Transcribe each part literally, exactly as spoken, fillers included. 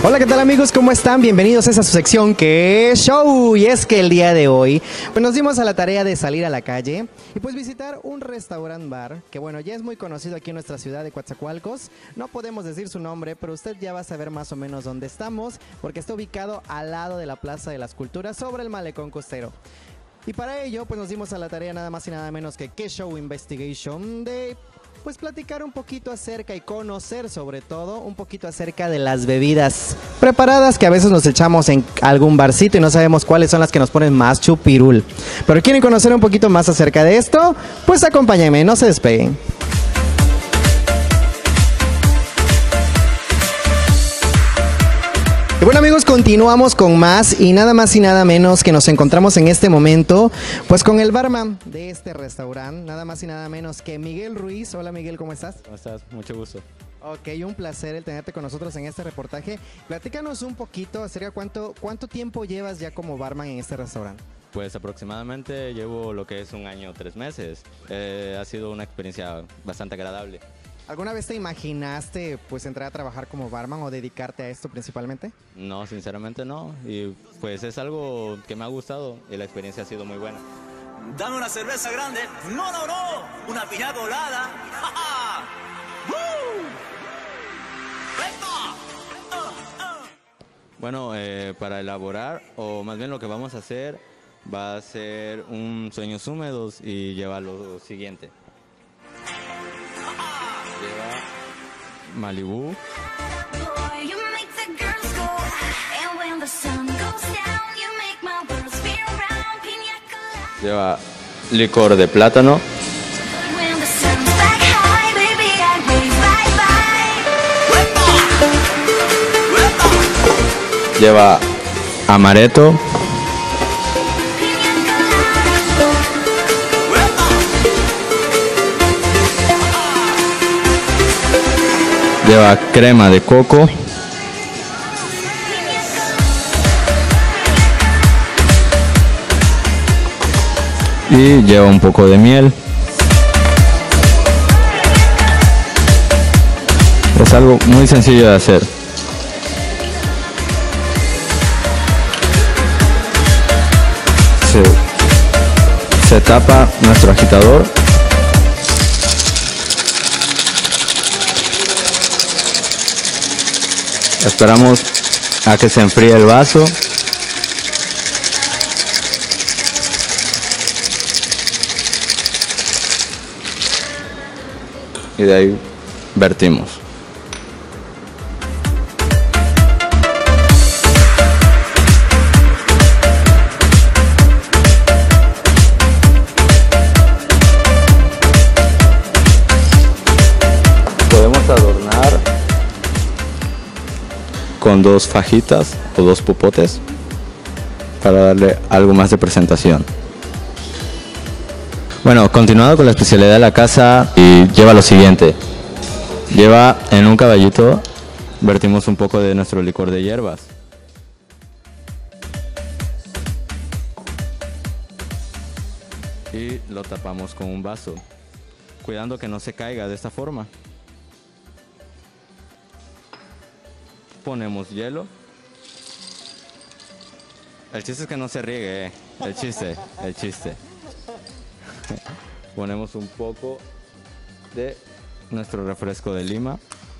Hola, ¿qué tal amigos? ¿Cómo están? Bienvenidos a esa su sección que es Show. Y es que el día de hoy pues nos dimos a la tarea de salir a la calle y pues visitar un restaurant bar que bueno, ya es muy conocido aquí en nuestra ciudad de Coatzacoalcos. No podemos decir su nombre, pero usted ya va a saber más o menos dónde estamos, porque está ubicado al lado de la Plaza de las Culturas sobre el Malecón Costero. Y para ello pues nos dimos a la tarea nada más y nada menos que Que Show Investigation de pues platicar un poquito acerca y conocer sobre todo un poquito acerca de las bebidas preparadas que a veces nos echamos en algún barcito y no sabemos cuáles son las que nos ponen más chupirul. Pero quieren conocer un poquito más acerca de esto, pues acompáñenme, no se despeguen. Y bueno amigos, continuamos con más y nada más y nada menos que nos encontramos en este momento pues con el barman de este restaurante, nada más y nada menos que Miguel Ruiz. Hola Miguel, ¿cómo estás? ¿Cómo estás? Mucho gusto. Ok, un placer el tenerte con nosotros en este reportaje. Platícanos un poquito acerca cuánto, cuánto tiempo llevas ya como barman en este restaurante. Pues aproximadamente llevo lo que es un año, tres meses. Eh, ha sido una experiencia bastante agradable. ¿Alguna vez te imaginaste pues entrar a trabajar como barman o dedicarte a esto principalmente? No, sinceramente no. Y pues es algo que me ha gustado y la experiencia ha sido muy buena. Dame una cerveza grande. No, no, no. Una piña colada. ¡Ja, ja! ¡Woo! Bueno, eh, para elaborar, o más bien lo que vamos a hacer, va a ser un sueños húmedos y lleva lo siguiente. Lleva Malibu. Lleva licor de plátano. Lleva amaretto. Lleva crema de coco. Y lleva un poco de miel. Es algo muy sencillo de hacer. Se, se tapa nuestro agitador. Esperamos a que se enfríe el vaso. Y de ahí vertimos. Podemos adornar con dos fajitas o dos popotes para darle algo más de presentación. Bueno, continuando con la especialidad de la casa, y lleva lo siguiente. Lleva en un caballito, vertimos un poco de nuestro licor de hierbas. Y lo tapamos con un vaso, cuidando que no se caiga de esta forma. Ponemos hielo. El chiste es que no se riegue, eh. El chiste, el chiste. Ponemos un poco de nuestro refresco de lima.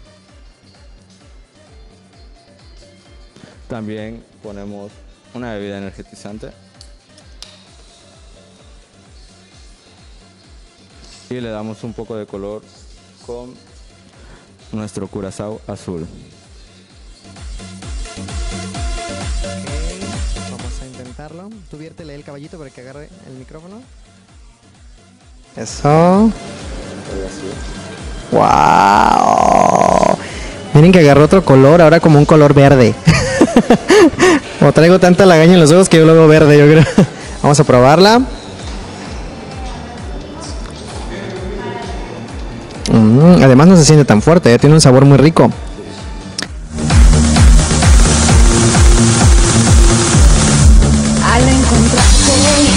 También ponemos una bebida energetizante. Y le damos un poco de color con nuestro curazao azul. Ok, vamos a intentarlo. Tú viértele el caballito para que agarre el micrófono. Eso. Wow. Miren que agarró otro color, ahora como un color verde. O traigo tanta lagaña en los ojos que yo lo veo verde, yo creo. Vamos a probarla. Mm, además no se siente tan fuerte, ¿eh? Tiene un sabor muy rico. Al encontrarte,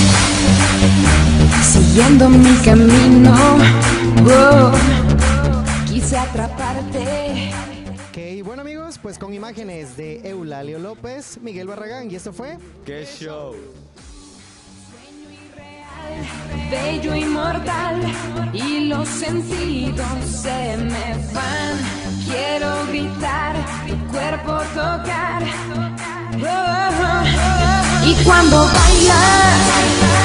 siguiendo mi camino, oh, quise atraparte. Ok, bueno amigos, pues con imágenes de Eulalio López, Miguel Barragán, y esto fue... ¡Qué show! Bello inmortal y los sentidos se me van. Quiero gritar, tu cuerpo tocar. Oh, oh, oh. Y cuando bailas